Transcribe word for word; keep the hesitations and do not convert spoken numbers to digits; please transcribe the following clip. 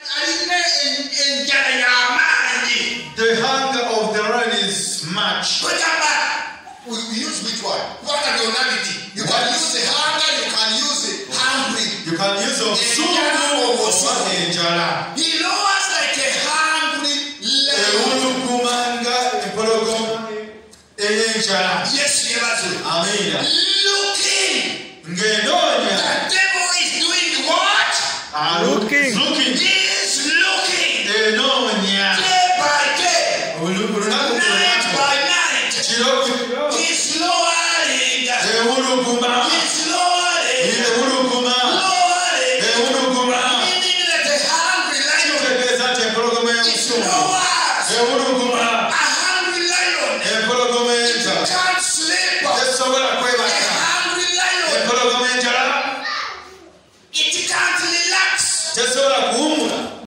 The hunger of the rain is much. We use which one? What are the onality? You can use the hunger, you can use it hungry. You can use the sumu or enjala. He lowers like a hungry level. Yes, Amen. looking.